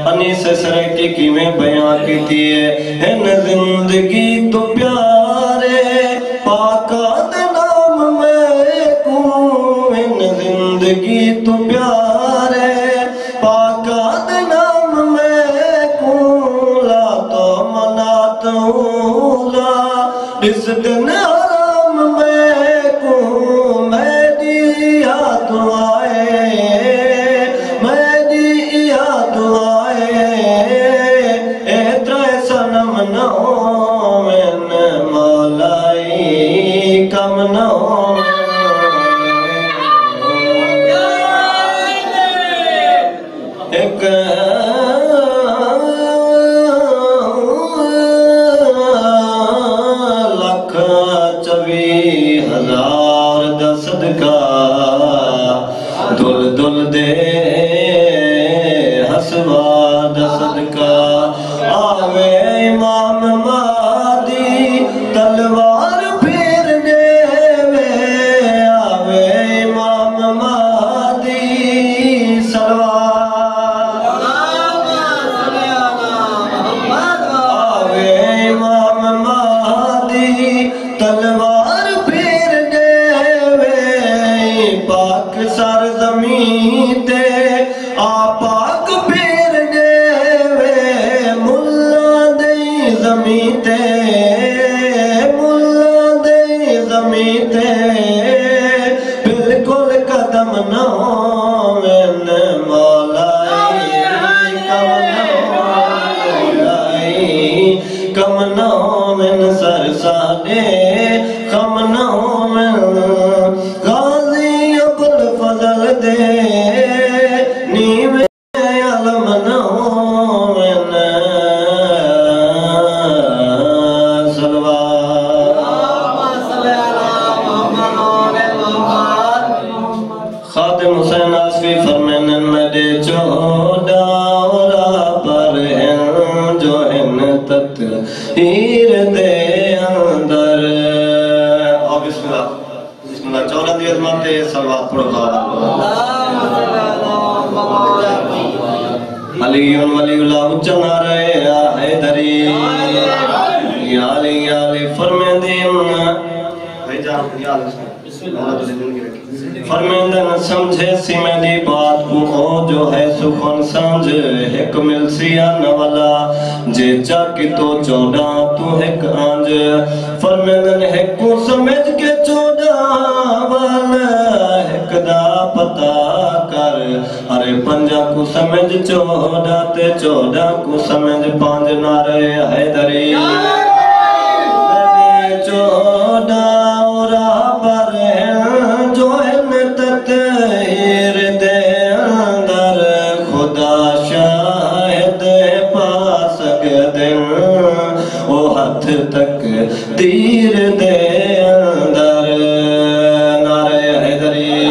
अनीस सरकी किवें बयां कीती है इन जिंदगी तो प्यारे पाका दे नाम मैं को इन जिंदगी तो प्यारे पाका दे नाम मैं को ला तो मनात ला इस दिन आराम मैं को मैं दिया दुआए मैं याद आए ए त्रै सनम न होवन मौलाई कम न एक लख 24,000 दा सदका दुल दुल दे हसवाद सदका आवे इमाम मादी तलवार फेर देवे आवे इमाम मादी सलवार आवे इमाम मादी तलवार फेर देवे पाक सर जमीन ते आपाक फेर देवे मुल्ला दे जमीन ते मुल्ला दे जमीन ते बिल्कुल कदम न होवन मौलाई कम न होवन सर साडे कम न होवन गाजी अबुल फजल दे नीवे अलम न होवन खातिम हुसैन आसफी फरमानन मेरे 14 पर हैं जो इन तत्हीर दे अंदर और बिस्मिल्लाह बिस्मिल्लाह 14 दी अजमत ते सलवात पढ़ो अलीयुन वलीउल्लाह उच्चा नारे हैदरी या अली फरमांदे भाई जान या फरमांदे न समझे सी मेरी बात को हो जो है सुखन समझ एक मिलसिया नवला जे चाकी तो 14 तू एक आंज फरमांदे न एक को समझ के 14 वाला एक दा पता कर अरे 5 को समझ 14 ते 14 को समझ 5 नारे हैदरी 14 और पर जो तत्हीर दे अंदर खुदा शाहिद पास दिन वो हाथ तक तीर दे अंदर नारे हैदरी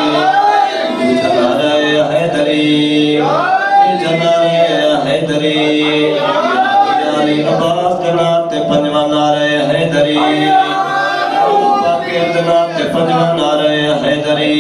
नारे हैदरी नारे हैदरी यानी अब्बास के नाते 5वां नारे हैदरी नाते 5वां नारे हैदरी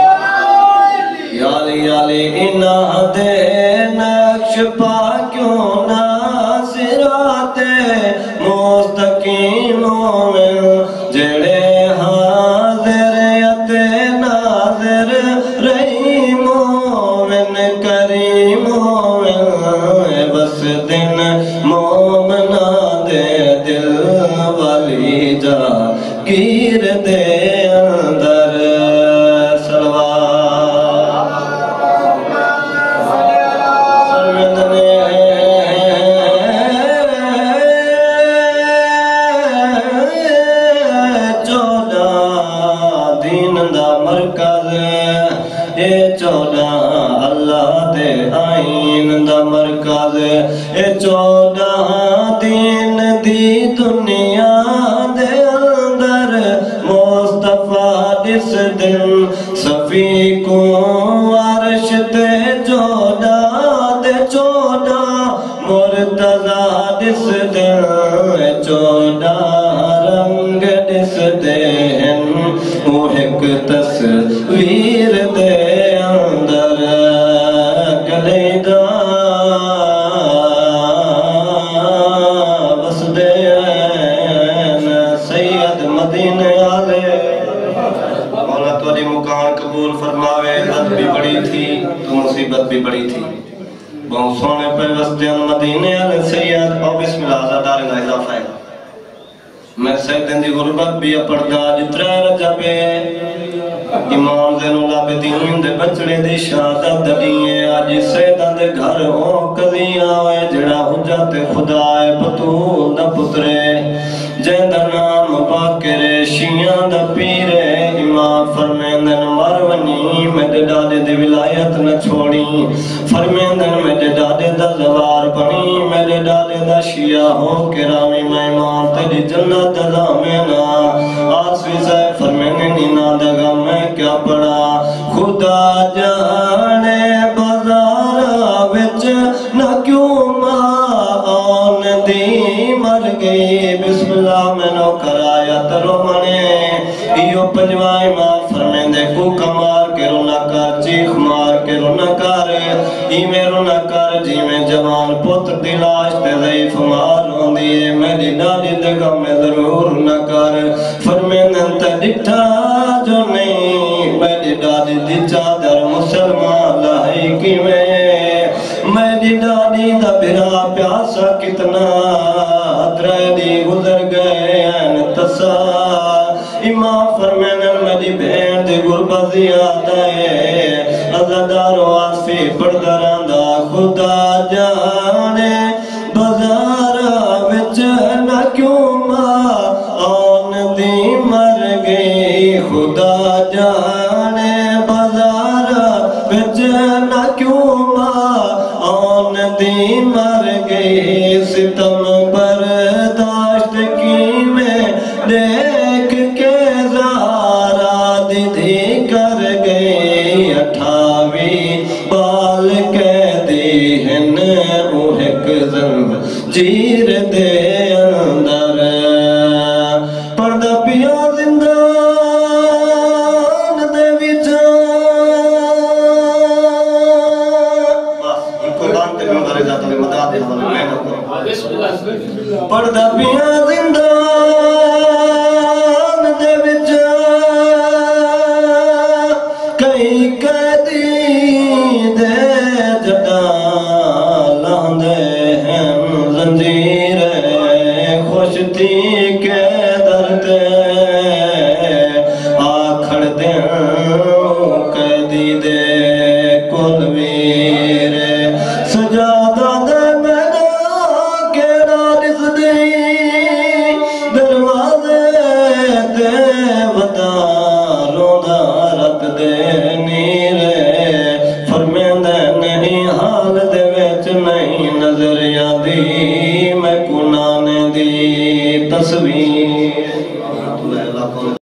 याली इना दे नक्श पा क्यों ना सिराते मुस्तकीम में जेड़े हाजिर अते नाजिर रहीम में करीम में बस दिन मोमना दे दिल वाली जा गिर दे अंदर मरकज 14 दिन दी दुनिया दे अंदर मुस्तफा जिस दिन सफी को अर्श ते 14 मुर्तजा जिस दिन 14 रंग जिस दिन वो एक तस्वीर दे अंदर कलेदा भी बड़ी थी। बहुत सोने पैवस्ते मदीने वाले सैयद और बिस्मिल्लाह ज़ादार का इजाफा है। मैं सैयद दी गुरबत भी पढ़दा जितरा रजबे इमाम ज़ैनुल आबिदीन दे बचड़े दी शहादत दीए। आज सैयदां दे घर हो कदियां होए जड़ा हुज्जत खुदा है बतूल दा पुत्रे जेंदा नाम बाकरे शियां दा पीरे। इमाम फरमेंदन मरवनी मेरे दादे दी विलायत न छोड़ी। फरमेंदन मेरे दादे दा ज़वार बनी मेरे दादे दा शिया हो के रामी मैं इमाम तेरी जन्नत दा मेना आसवी से फरमेंदन नीना दगा मैं क्या पड़ा। खुदा जाने बाज़ारा विच न क्यों आन दी मर गई। बिस्मिल्लाह मैनू कराया तरो मने इयो पंजवा इमाम फरमेंदे कूका मार के रोना कर चीख मार के रोना कर इवें रोना कर जिवें जवान पुत्र दी लाश ते ज़ईफ मार रोंदी है। मेरी दादी दे गम में ज़रूर न कर। फरमेंदन ते डिठा जो नहीं मेरी दादी दी चादर मुसलमान लाई किवें। मेरी दादी दा बिरा प्यासा कितना दी गुजर गए तसा। इमाम फरमानन मेरी बहन दी गुरबत ज़ियादा है अज़ादारो आसी पढ़दा रंदा। खुदा जाने बाज़ारा विच न क्यों आन दी मर गई। खुदा जाने बाज़ारा विच न क्यों आन दी मर गई। सितम बर्दाश्त की मैं देख के ज़ारा दीदी कर गई। 28 बाल कैदी हन एक ज़ंजीर दे अंदर पर्दा पिया ज़िंदान दे विच। बस इनको बांधते में बारे जाता है मदा दे हवाले मैं पर्दा पिया ज़िंदान दे विच कई कैदी दे जड़ा लांदे हैं ज़ंजीर खुश थी के दर्द आखड़ दे कैदी दे कुलवीर सजादा दे मैना केड़ा दिसदी दरवाजे ते वदा रोंदा रत दे नीरे। फरमेंदा नहीं हाल दे विच नहीं नजर आंदी मैं कुनाने दी तस्वीर।